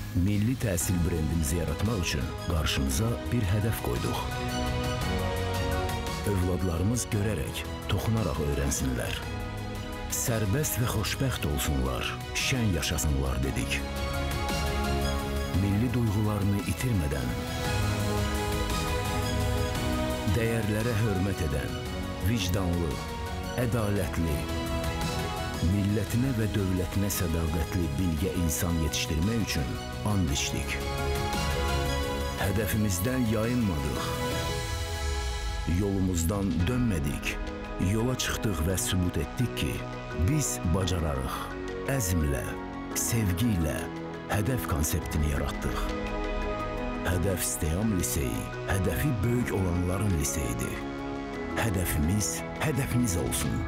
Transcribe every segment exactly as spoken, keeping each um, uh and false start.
Milli təhsil brendimizi yaratmaq üçün qarşımıza bir hədəf qoyduq. Övladlarımız görərək, toxunaraq öyrənsinlər. Sərbəst və xoşbəxt olsunlar, şən yaşasınlar dedik. Milli duyğularını itirmədən, dəyərlərə hörmət edən, vicdanlı, ədalətli, millətinə və dövlətinə sədaqətli bilgə insan yetişdirmək üçün and içdik. Hədəfimizdən yayınmadıq, yolumuzdan dönmədik, yola çıxdıq və sübut etdik ki, biz bacararıq, əzmlə, sevgi ilə hədəf konseptini yaratdıq. Hədəf Steyam Liseyi, hədəfi böyük olanların liseyidir. Hədəfimiz, hədəfiniz olsun.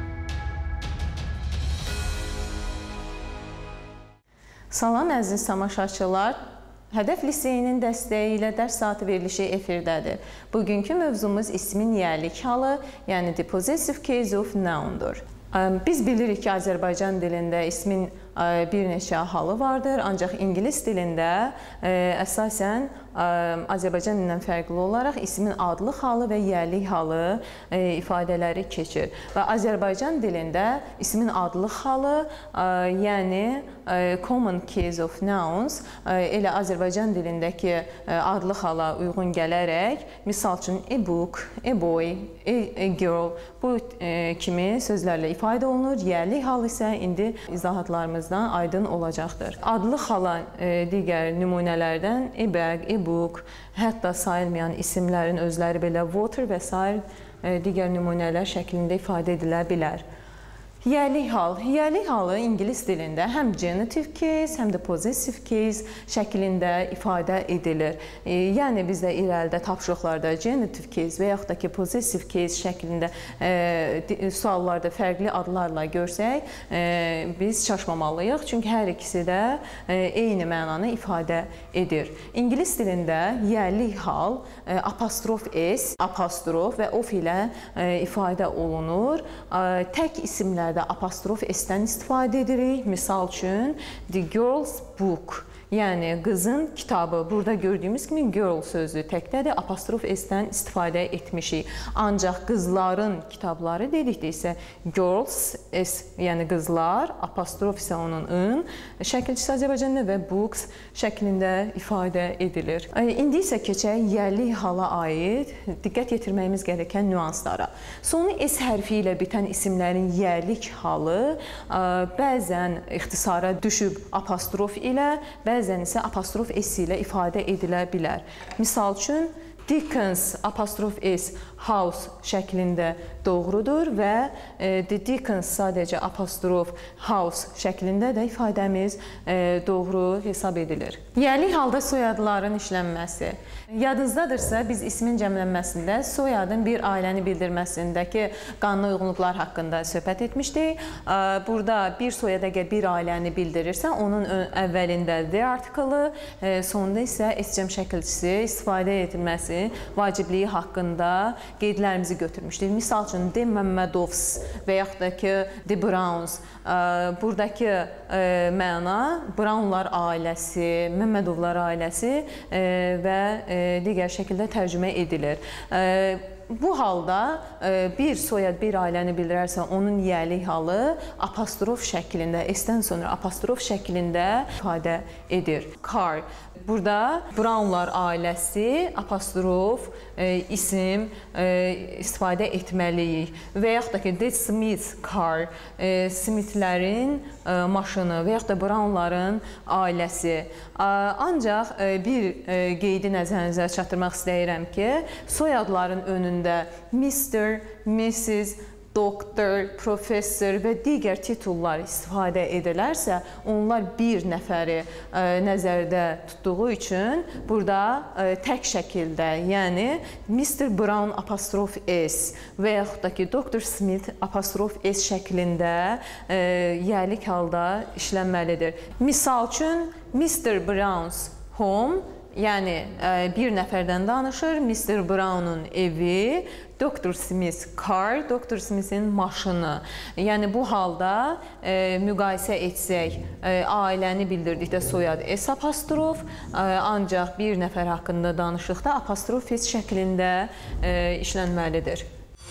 Salam əziz tamaşaçılar, Hədəf Liseyinin dəstəyi ilə dərs saatı verilişi efirdədir. Bugünkü mövzumuz ismin yərlik halı, yəni the possessive case of noun-dur. Biz bilirik ki, Azərbaycan dilində ismin bir neçə halı vardır, ancaq ingilis dilində əsasən Azərbaycan dilindən fərqli olaraq ismin adlıq halı və yərlik halı ifadələri keçir. Və Azərbaycan dilində ismin adlıq halı, yəni common case of nouns, elə Azərbaycan dilindəki adlıq hala uyğun gələrək, misal üçün a book, a boy, a girl bu kimi sözlərlə ifadə olunur. Yərlik hal isə indi izahatlarımızdan aydın olacaqdır. Adlıq hala digər nümunələrdən a bag, a book, hətta sayılmayan isimlərin özləri belə water və sair digər nümunələr şəklində ifadə edilə bilər. Yərlik hal. Yərlik halı ingilis dilində həm genitive case, həm də possessive case şəklində ifadə edilir. Yəni biz də irəlidə tapşırıqlarda genitive case və yaxud da ki possessive case şəklində suallarda fərqli adlarla görsək, biz çaşmamalıyıq. Çünki hər ikisi də eyni mənanı ifadə edir. İngilis dilində yərlik hal apostrof s, apostrof və of ilə ifadə olunur. Tək isimlər apostrof s-dən istifadə edirik. Misal üçün, the girl's book, yəni qızın kitabı. Burada gördüyümüz kimi girl sözü təkdədir, apostrof s-dən istifadə etmişik. Ancaq qızların kitabları dedikdə isə girls, s, yəni qızlar, apostrof isə onun ın şəkilçisi Azərbaycanda və books şəklində ifadə edilir. İndi isə keçək yərlik hala aid diqqət yetirməyimiz gerəkən nüanslara. Sonu s hərfi ilə bitən isimlərin yərlik halı bəzən ixtisara düşüb apostrof ilə, bəzən isə apostrof s ilə ifadə edilə bilər. Misal üçün, Dickens apostrof s house şəklində doğrudur və the Dickens sadəcə apostrof house şəklində də ifadəmiz doğru hesab edilir. Yərlik halda soyadların işlənməsi. Yadınızdadırsa, biz ismin cəmlənməsində soyadın bir ailəni bildirməsindəki qanuna uyğunluqlar haqqında söhbət etmişdik. Burada bir soyad əgər bir ailəni bildirirsə, onun əvvəlində the article, sonunda isə s-cəm şəkilçisi istifadə edilməsi vacibliyi haqqında qeydlərimizi götürmüşdük. Misal üçün, the Məmmədovs və yaxud da ki, the Browns. Buradakı məna Brownlar ailəsi, Məmmədovlar ailəsi və digər şəkildə tərcümə edilir. Bu halda bir soyad bir ailəni bildirərsə, onun yərlik halı apostrof şəklində, s-dən sonra apostrof şəklində ifadə edir. Car. Burada Brownlar ailəsi apostrof isim istifadə etməliyik. Və yaxud da ki, the Smith car, Smithlərin maşını və yaxud da Brownların ailəsi. Ancaq bir qeydi nəzərinizə çatdırmaq istəyirəm ki, soyadların önündə mister, missis, doktor, professor və digər titullar istifadə edilərsə, onlar bir nəfəri nəzərdə tutduğu üçün burada tək şəkildə, yəni mister Brown apostrof s və yaxud da ki, doktor Smith apostrof s şəklində yərlik halda işlənməlidir. Misal üçün, mister Brown's home Yəni bir nəfərdən danışır. mister Brown'un evi, doktor Smith car, doktor Smith'in maşını. Yəni bu halda e, müqayisə etsək, e, ailəni bildirdikdə soyad S apostrof, e, ancaq bir nəfər haqqında danışdıqda apostrof S şəklində e, işlənməlidir.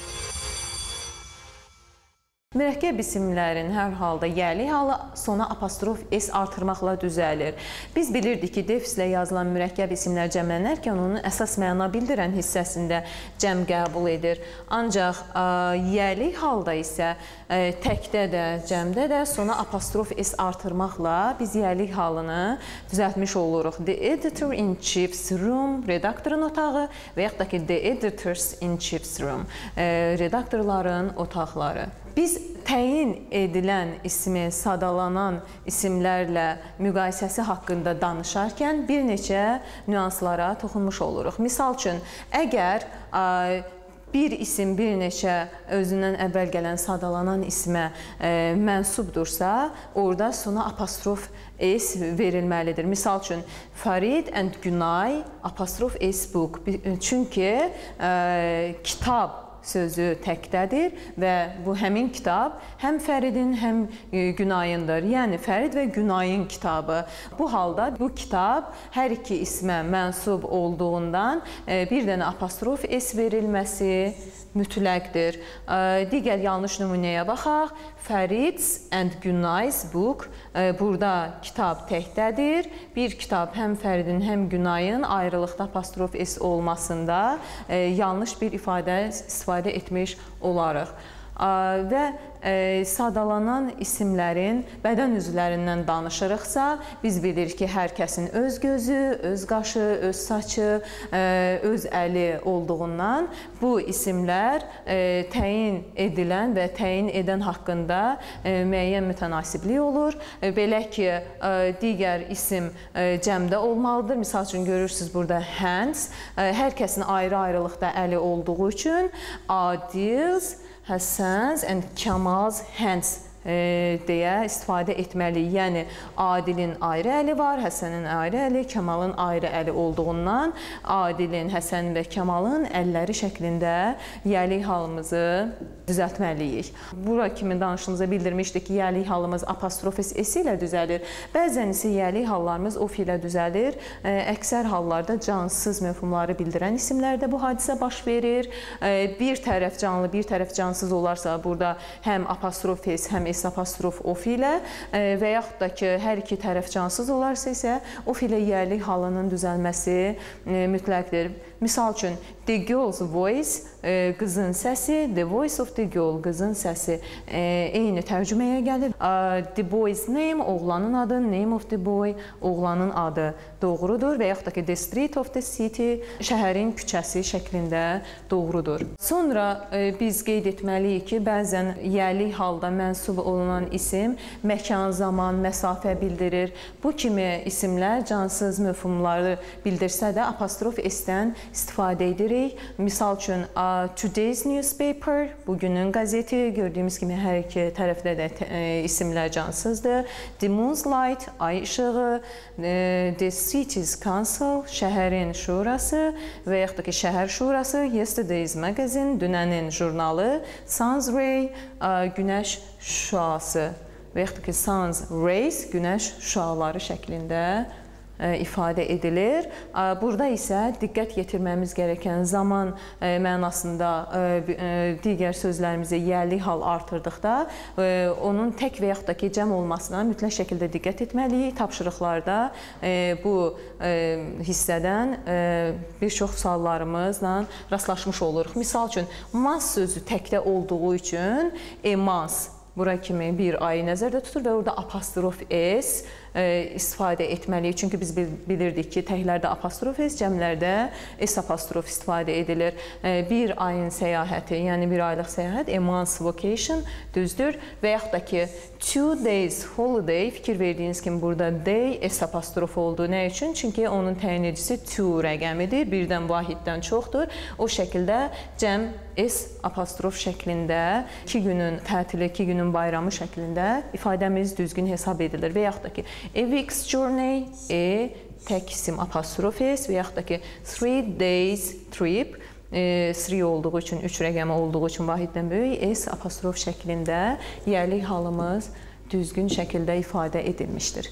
Mürəkkəb isimlərin hər halda yəli halı sona apostrof S artırmaqla düzəlir. Biz bilirdik ki, defislə yazılan mürəkkəb isimlər cəmlənərkən onun əsas məna bildirən hissəsində cəm qəbul edir. Ancaq ə, yəli halda isə ə, təkdə də, cəmdə də sona apostrof S artırmaqla biz yəli halını düzəltmiş oluruq. The editor in chief's room, redaktorun otağı və yaxud da ki, the editors in chief's room, ə, redaktorların otaqları. Biz təyin edilən ismi sadalanan isimlərlə müqayisəsi haqqında danışarkən bir neçə nüanslara toxunmuş oluruq. Misal üçün, əgər ə, bir isim bir neçə özündən əvvəl gələn sadalanan ismə ə, mənsubdursa, orada sona apostrof S verilməlidir. Misal üçün, Farid and Günay apostrof S book. Çünki ə, kitab sözü təkdədir və bu həmin kitab həm Fəridin, həm Günayındır. Yəni, Fərid və Günayın kitabı. Bu halda bu kitab hər iki ismə mənsub olduğundan bir dənə apostrof S verilməsi mütləqdir. Digər yanlış nümunəyə baxaq. Farid's and Günay's book. Burada kitab təkdədir. Bir kitab həm Fəridin, həm Günayın ayrılıqda apostrof S olmasında yanlış bir ifadə istifadə etmiş olarıq. Və e, sadalanan isimlərin bədən üzvlərindən danışırıqsa, biz bilirik ki, hər kəsin öz gözü, öz qaşı, öz saçı, e, öz əli olduğundan bu isimlər e, təyin edilən və təyin edən haqqında e, müəyyən mütənasiblik olur. E, belə ki, e, digər isim e, cəmdə olmalıdır. Misal üçün, görürsünüz burada hands, e, hər kəsin ayrı-ayrılıqda əli olduğu üçün Adil's, Həsən's and Kamal's hands e, deyə istifadə etməliyik. Yəni, Adilin ayrı əli var, Həsənin ayrı əli, Kamalın ayrı əli olduğundan Adilin, Həsənin və Kamalın əlləri şəklində yəlik halımızı düzəltməliyik. Bura kimi danışdığımızda bildirmişdik ki, yəlik halımız apostrof S ilə düzəlir. Bəzən isə yəlik hallarımız of ilə düzəlir. E, əksər hallarda cansız məfhumları bildirən isimlərdə bu hadisə baş verir. E, bir tərəf canlı, bir tərəf cansız olarsa, burada həm apostrof S, həm S apostrof of ilə e, və yaxud da ki, hər iki tərəf cansız olarsa isə of ilə yəlik halının düzəlməsi e, mütləqdir. Misal üçün, the girl's voice, e, qızın səsi, the voice of the girl, qızın səsi e, eyni tərcüməyə gəlir. E, the boy's name, oğlanın adı, name of the boy, oğlanın adı doğrudur və yaxud da ki, the street of the city, şəhərin küçəsi şəklində doğrudur. Sonra e, biz qeyd etməliyik ki, bəzən yəlik halda mənsub olunan isim məkan, zaman, məsafə bildirir. Bu kimi isimlər cansız məfhumları bildirsə də apostrof S-dən istifadə edirik. Misal üçün, today's newspaper, bugünün qəzeti, gördüyümüz kimi hər iki tərəfdə də e, isimlər cansızdır. The moon's light, ay işığı, e, the city's council, şəhərin şurası və yaxud da ki, şəhər şurası, yesterday's magazine, dünənin jurnalı, sun's ray, e, günəş şüası və yaxud da ki, sun's rays, günəş şüaları şəklində ifadə edilir. Burada isə diqqət yetirməmiz gerəkən zaman mənasında digər sözlərimizi yəlik hal artırdıqda onun tək və yaxud da ki, cəm olmasına mütləq şəkildə diqqət etməliyik. Tapşırıqlarda bu hissədən bir çox suallarımızla rastlaşmış oluruq. Misal üçün, mas sözü təkdə olduğu üçün emas bura kimi bir ayı nəzərdə tutur və orada apostrof S istifadə etməliyik. Çünki biz bilirdik ki, təklərdə apostrof S, cəmlərdə S apostrof istifadə edilir. Bir ayın səyahəti, yəni bir aylıq səyahət, a month's vacation düzdür. Və yaxud da ki, two days holiday, fikir verdiyiniz kimi burada day S apostrof oldu. Nə üçün? Çünki onun təyin edicisi two rəqəmidir, birdən vahiddən çoxdur. O şəkildə cəm S apostrof şəklində iki günün tətili, iki günün günün bayramı şəklində ifadəmiz düzgün hesab edilir. Və yaxud da ki, a week's journey, e, tək isim apostrof s və yaxud da ki, three days trip, three olduğu üçün, üç rəqəmi olduğu üçün vahiddən böyük s apostrof şəklində yerlik halımız düzgün şəkildə ifadə edilmişdir.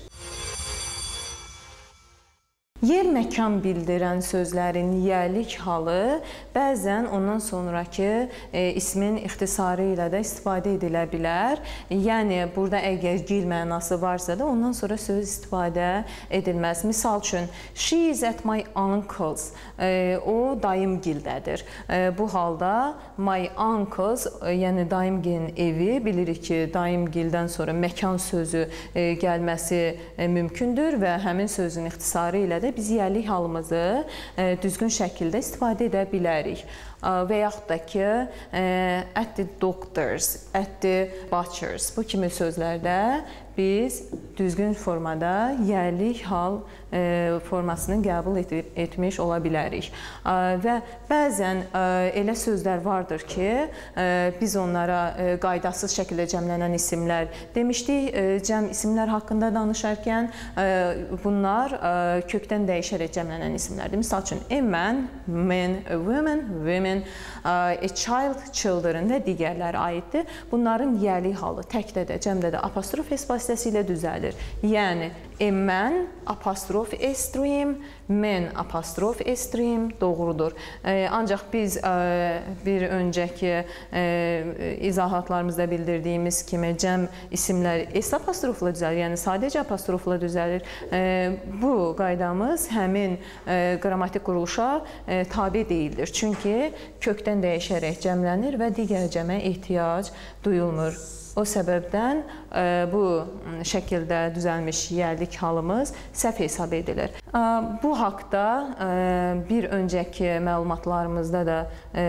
Yer, məkan bildirən sözlərin yerlik halı bəzən ondan sonraki e, ismin ixtisarı ilə də istifadə edilə bilər. Yəni, burada əgər gil mənası varsa da ondan sonra söz istifadə edilməz. Misal üçün, she is at my uncle's. E, o dayımgildədir. E, bu halda my uncle's, e, yəni dayımgilin evi, bilirik ki, dayımgildən sonra məkan sözü e, gəlməsi e, mümkündür və həmin sözün ixtisarı ilə də biz yerlik halımızı e, düzgün şəkildə istifadə edə bilərik. E, və yaxud da ki, e, at the doctor's, at the butcher's, bu kimi sözlərdə biz düzgün formada yerlik hal e, formasını qəbul et etmiş ola bilərik. E, və bəzən e, elə sözlər vardır ki, e, biz onlara e, qaydasız şəkildə cəmlənən isimlər demişdik. E, cəm isimlər haqqında danışarkən e, bunlar e, kökdən dəyişərək cəmlənən isimlərdir. Misal üçün, a man, man, a woman, women, a child, children və digərləri aiddir. Bunların yerlik halı təkdə də, cəmdə də apostrof s vasitəsilə düzəlir. Yəni, a man, apostrof s-dream, men, apostrof s-dream doğrudur. E, ancaq biz e, bir öncəki e, izahatlarımızda bildirdiyimiz kimi cəm isimlər s apostrofla düzəlir, yəni sadəcə apostrofla düzəlir. E, bu qaydamız həmin e, qrammatik quruluşa e, tabe deyildir. Çünki kökdən dəyişərək cəmlənir və digər cəmə ehtiyac duyulmur. O səbəbdən e, bu şəkildə düzəlmiş yerlik halımız səhv hesab edilir. E, bu haqda e, bir öncəki məlumatlarımızda da e,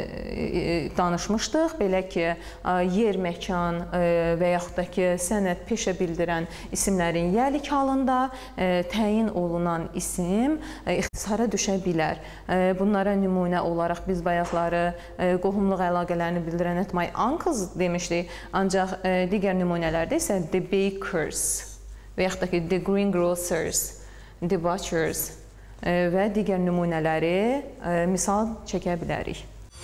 e, danışmışdıq. Belə ki, e, yer, məkan e, və yaxud da ki, sənət, peşə bildirən isimlərin yerlik halında e, təyin olunan isim e, ixtisara düşə bilər. E, bunlara nümunə olaraq biz bayaqları e, qohumluq əlaqələrini bildirən at my uncles demişdik. Ancaq digər nümunələrdə isə the bakers və yaxud da ki, the greengrocers, the butchers və digər nümunələri misal çəkə bilərik.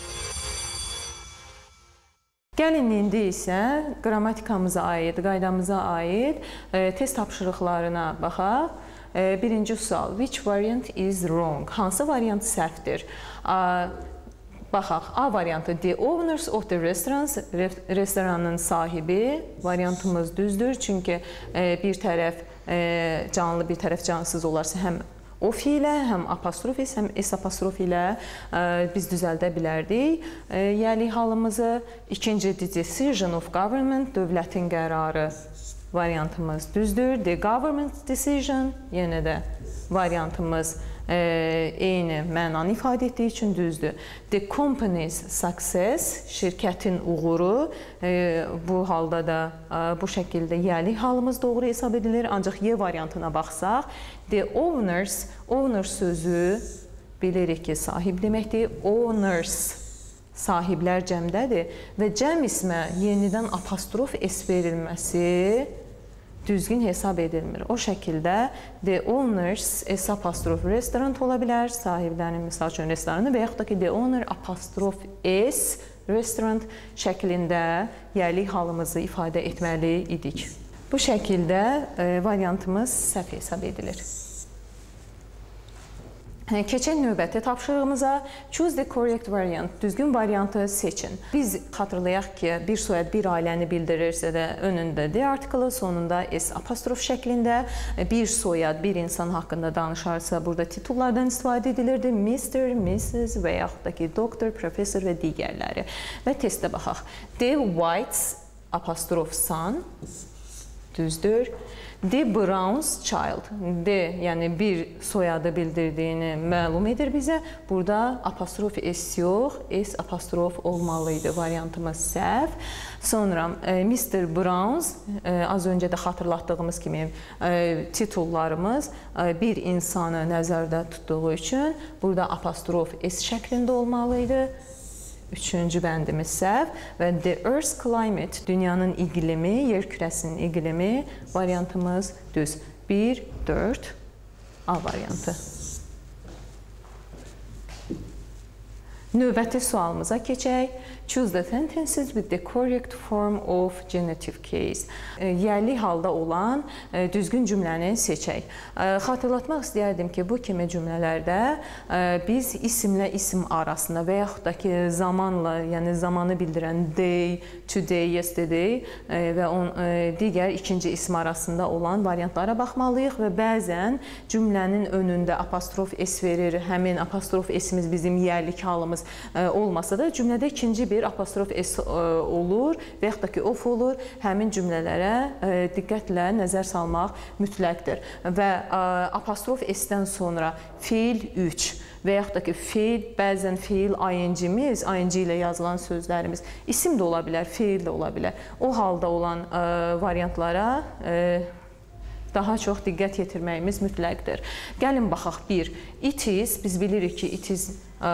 Gəlin indi isə qrammatikamıza aid, qaydamıza aid test tapşırıqlarına baxaq. Birinci sual, which variant is wrong? Hansı variant səhvdir? Baxaq, A variantı, the owners of the restaurants, restoranın sahibi variantımız düzdür. Çünki bir tərəf canlı, bir tərəf cansız olarsa həm of ilə, həm apostrof s, həm s apostrof ilə biz düzəldə bilərdik. Yerlik halımızı ikinci decision of government, dövlətin qərarı variantımız düzdür. The government decision, yenə də variantımız eyni mənanı ifadə etdiyi üçün düzdür. The company's success, şirkətin uğuru, bu halda da bu şəkildə yerlik halımız doğru hesab edilir. Ancaq Y variantına baxsaq, the owners, owner sözü bilirik ki, sahib deməkdir. Owners, sahiblər cəmdədir və cəm ismə yenidən apostrof s verilməsi düzgün hesab edilmir. O şəkildə the owners s apostrof restaurant ola bilər, sahiblərinin misal üçün restoranı və yaxud da ki, the owner apostrof s restaurant şəklində yerlik halımızı ifadə etməli idik. Bu şəkildə e, variantımız səhv hesab edilir. Keçən növbəti tapşırığımıza choose the correct variant, düzgün variantı seçin. Biz xatırlayaq ki, bir soyad bir ailəni bildirirsə də önündə the article, sonunda s apostrof şəklində, bir soyad bir insan haqqında danışarsa burada titullardan istifadə edilirdi. mister, missus və yaxud da ki, doktor, professor və digərləri. Və testə baxaq. The White's apostrof son, düzdür. The Brown's child, D, yəni bir soyadı bildirdiyini məlum edir bizə. Burada apostrof S yox, S apostrof olmalıydı. Variantımız səhv. Sonra mister Brown's, az öncə də xatırlatdığımız kimi titullarımız bir insanı nəzərdə tutduğu üçün burada apostrof S şəklində olmalıydı. Üçüncü bəndimiz səhv və the Earth's climate, dünyanın iqlimi, yer kürəsinin iqlimi variantımız düz. bir, dörd, A variantı. Növbəti sualımıza keçək. Choose the sentences with the correct form of genitive case. Yerli halda olan düzgün cümləni seçək. Xatırlatmaq istəyərdim ki, bu kimi cümlələrdə biz isimlə isim arasında və yaxud da ki, zamanla, yəni zamanı bildirən day, today, yesterday və on, digər ikinci isim arasında olan variantlara baxmalıyıq və bəzən cümlənin önündə apostrof s verir. Həmin apostrof s-imiz bizim yerlik halımız olmasa da cümlədə ikinci bir apostrof s olur və yaxud da ki, of olur. Həmin cümlələrə diqqətlə nəzər salmaq mütləqdir. Və apostrof s-dən sonra feil üç və yaxud da ki, feil, bəzən feil ing-miz, ing ilə yazılan sözlərimiz isim də ola bilər, feil də ola bilər. O halda olan variantlara daha çox diqqət yetirməyimiz mütləqdir. Gəlin baxaq. Bir, it is, biz bilirik ki, it is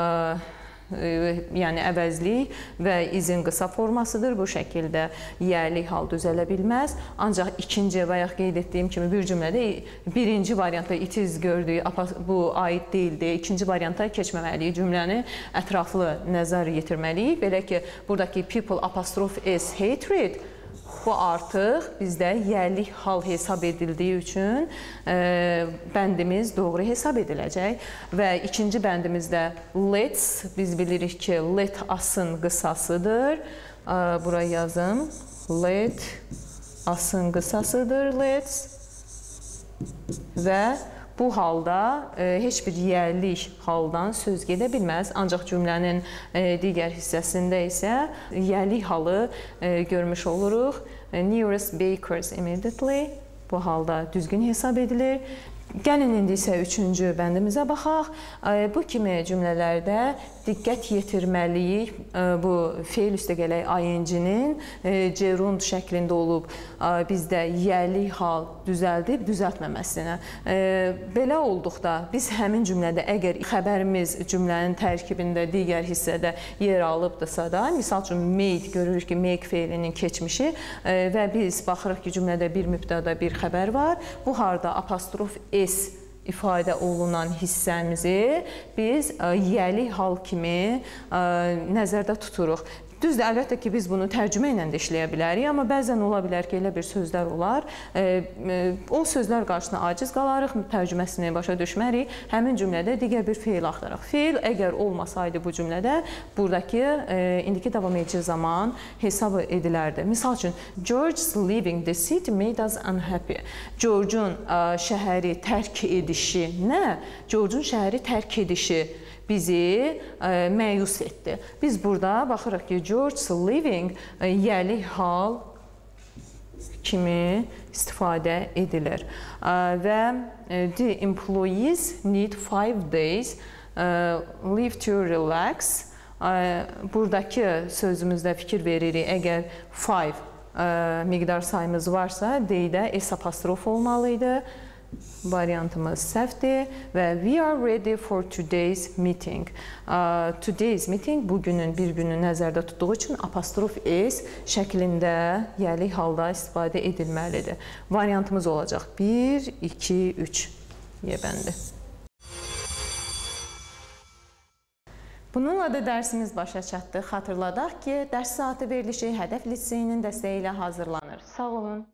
yəni əvəzlik və izin qısa formasıdır. Bu şəkildə yerlik hal düzələ bilməz. Ancaq ikinci və yaxud qeyd etdiyim kimi bir cümlədə birinci variantda it is gördük, bu aid deyildi. İkinci varianta keçməməliyik. Cümləni ətraflı nəzər yetirməliyik. Belə ki, buradakı people apostrof s hatred, bu artıq bizdə yerlik hal hesab edildiyi üçün e, bəndimiz doğru hesab ediləcək. Və ikinci bəndimizdə let's, biz bilirik ki, let asın qısasıdır. E, buraya yazım. Let asın qısasıdır, let's. Və bu halda e, heç bir yerlik haldan söz gedə bilməz. Ancaq cümlənin e, digər hissəsində isə yerlik halı e, görmüş oluruq. Nearest bakers immediately. Bu halda düzgün hesab edilir. Gəlin indi isə üçüncü bəndimizə baxaq. Bu kimi cümlələrdə diqqət yetirməliyik. Bu feil üstəgələk ing-nin gerund şəklində olub bizdə yerlik hal düzəldib düzəltməməsinə. Belə olduqda biz həmin cümlədə əgər xəbərimiz cümlənin tərkibində digər hissədə yer alıbdırsa da, misal üçün made görürük ki, make feilinin keçmişi və biz baxırıq ki, cümlədə bir mübtəda bir xəbər var. Bu harda apostrof s ifadə olunan hissəmizi biz yerlik hal kimi nəzərdə tuturuq. Düzdür, əlbəttə ki, biz bunu tərcümə ilə də işləyə bilərik, amma bəzən ola bilər ki, elə bir sözlər olar. O sözlər qarşısına aciz qalarıq, tərcüməsini başa düşmərik, həmin cümlədə digər bir feil axtaraq. Feil əgər olmasaydı bu cümlədə, buradakı indiki davam edici zaman hesab edilərdi. Misal üçün, George's leaving the city made us unhappy. George'un şəhəri tərk edişi nə? George'un şəhəri tərk edişi bizi e, məyus etdi. Biz burada baxırıq ki, George's leaving e, yerlik hal kimi istifadə edilir. E, və e, the employees need five days e, leave to relax. E, buradakı sözümüzdə fikir veririk. Əgər five e, miqdar sayımız varsa, d-də s apostrof olmalıydı. Variantımız səhvdir və we are ready for today's meeting. Uh, today's meeting bugünün bir günü nəzərdə tutduğu üçün apostrof s şəklində yerlik halda istifadə edilməlidir. Variantımız olacaq bir, iki, üç yebəndi. Bununla da dərsimiz başa çatdı. Xatırladaq ki, dərs saatı verilişi Hədəf Liseyinin dəstəyi ilə hazırlanır. Sağ olun.